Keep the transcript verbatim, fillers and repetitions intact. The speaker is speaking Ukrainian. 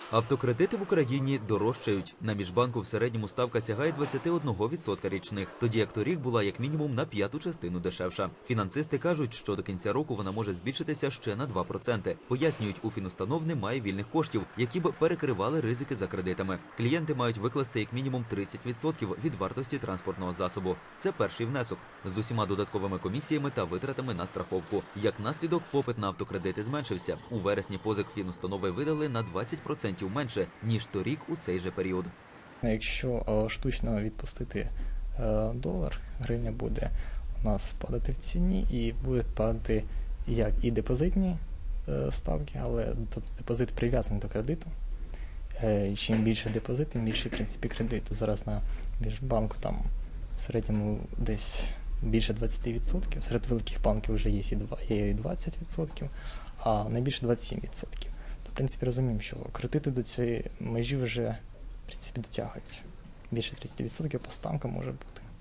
Автокредити в Україні дорожчають. На міжбанку в середньому ставка сягає двадцять один відсоток річних, тоді як торік була як мінімум на п'яту частину дешевша. Фінансисти кажуть, що до кінця року вона може збільшитися ще на два відсотки. Пояснюють, у фінустанов немає вільних коштів, які б перекривали ризики за кредитами. Клієнти мають викласти як мінімум тридцять відсотків від вартості транспортного засобу. Це перший внесок з усіма додатковими комісіями та витратами на страховку. Як наслідок, попит на автокредити зменшився. У вересні позик фінустанови видали на двадцять відсотків менше, ніж торік у цей же період. Якщо е, штучно відпустити е, долар, гривня буде у нас падати в ціні і буде падати як і депозитні е, ставки, але тобто депозит прив'язаний до кредиту. Е, чим більше депозит, тим більше в принципі кредиту. Зараз на міжбанку там в середньому десь більше двадцять відсотків, серед великих банків вже є і двадцять відсотків, а найбільше двадцять сім відсотків. В принципі, розуміємо, що кредити до цієї межі вже в принципі дотягують. Більше тридцять відсотків по ставкам може бути.